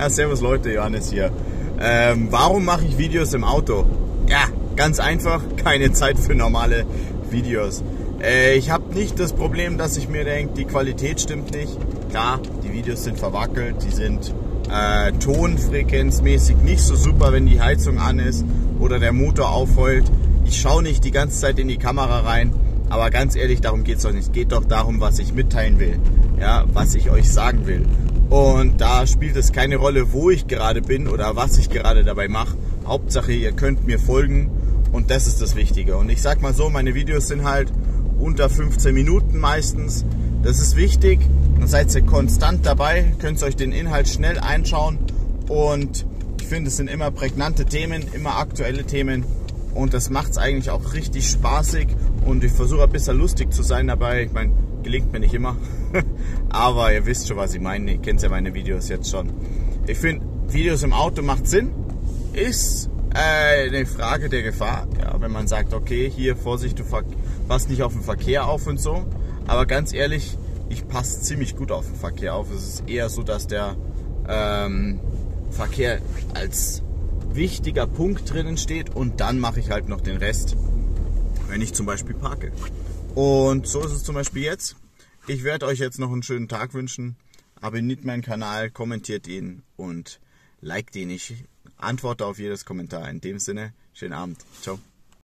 Ja, servus Leute, Johannes hier. Warum mache ich Videos im Auto? Ja, ganz einfach, keine Zeit für normale Videos. Ich habe nicht das Problem, dass ich mir denke, die Qualität stimmt nicht. Klar, die Videos sind verwackelt, die sind tonfrequenzmäßig nicht so super, wenn die Heizung an ist oder der Motor aufheult. Ich schaue nicht die ganze Zeit in die Kamera rein, aber ganz ehrlich, darum geht es doch nicht. Es geht doch darum, was ich mitteilen will, ja, was ich euch sagen will. Und da spielt es keine Rolle, wo ich gerade bin oder was ich gerade dabei mache. Hauptsache, ihr könnt mir folgen und das ist das Wichtige. Und ich sag mal so, meine Videos sind halt unter 15 Minuten meistens. Das ist wichtig. Dann seid ihr konstant dabei, könnt euch den Inhalt schnell einschauen. Und ich finde, es sind immer prägnante Themen, immer aktuelle Themen. Und das macht es eigentlich auch richtig spaßig. Und ich versuche ein bisschen lustig zu sein dabei. Ich meine, gelingt mir nicht immer. Aber ihr wisst schon, was ich meine. Ihr kennt ja meine Videos jetzt schon. Ich finde, Videos im Auto macht Sinn. Ist eine Frage der Gefahr. Ja, wenn man sagt, okay, hier Vorsicht, du passt nicht auf den Verkehr auf und so. Aber ganz ehrlich, ich passe ziemlich gut auf den Verkehr auf. Es ist eher so, dass der Verkehr als wichtiger Punkt drinnen steht und dann mache ich halt noch den Rest, wenn ich zum Beispiel parke. Und so ist es zum Beispiel jetzt. Ich werde euch jetzt noch einen schönen Tag wünschen. Abonniert meinen Kanal, kommentiert ihn und liked ihn. Ich antworte auf jedes Kommentar. In dem Sinne, schönen Abend. Ciao.